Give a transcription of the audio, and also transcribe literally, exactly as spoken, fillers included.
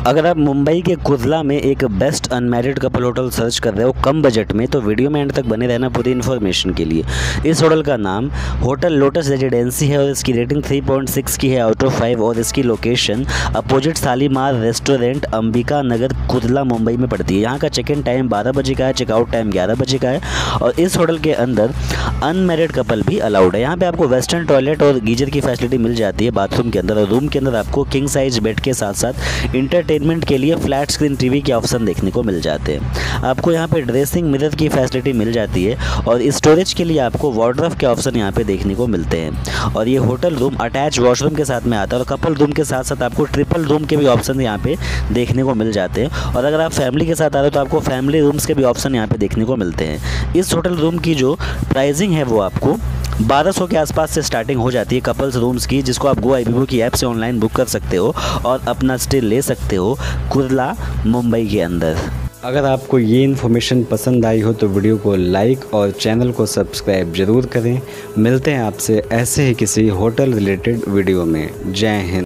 अगर आप मुंबई के कुर्ला में एक best unmarried couple hotel search कर रहे हो कम बजट में, तो वीडियो में एंड तक बने रहना पूरी इन्फॉर्मेशन के लिए। इस होटल का नाम होटल लोटस रेजिडेंसी है और इसकी रेटिंग थ्री पॉइंट सिक्स की है आउट ऑफ फाइव और इसकी location opposite Shalimar restaurant Ambika Nagar Kurla Mumbai में पड़ती है। यहाँ का चेक इन टाइम बारह बजे का है, चेकआउट टाइम ग्यारह बजे का है और इस होटल के अंदर अनमैरिड कपल भी अलाउड है। यहाँ पे आपको वेस्टर्न टॉयलेट और गीजर की फैसिलिटी मिल जाती है बाथरूम के अंदर और रूम के अंदर आपको किंग साइज बेड के साथ साथ इंटरटेनमेंट के लिए फ्लैट स्क्रीन टीवी के ऑप्शन देखने को मिल जाते हैं। आपको यहाँ पे ड्रेसिंग मिरर की फैसिलिटी मिल जाती है और स्टोरेज के लिए आपको वार्डरोब के ऑप्शन यहाँ पे देखने को मिलते हैं और ये होटल रूम अटैच वॉशरूम के साथ में आता है और कपल रूम के साथ साथ आपको ट्रिपल रूम के भी ऑप्शन यहाँ पे देखने को मिल जाते हैं और अगर आप फैमिली के साथ आ रहे हो तो आपको फैमिली रूम्स के भी ऑप्शन यहाँ पे देखने को मिलते हैं। इस होटल रूम की जो प्राइसिंग है वो आपको बारह सौ के आसपास से स्टार्टिंग हो जाती है कपल्स रूम्स की, जिसको आप गो आईबीबो की ऐप से ऑनलाइन बुक कर सकते हो और अपना स्टे ले सकते हो कुर्ला मुंबई के अंदर। अगर आपको ये इन्फॉर्मेशन पसंद आई हो तो वीडियो को लाइक और चैनल को सब्सक्राइब ज़रूर करें। मिलते हैं आपसे ऐसे ही किसी होटल रिलेटेड वीडियो में। जय हिंद।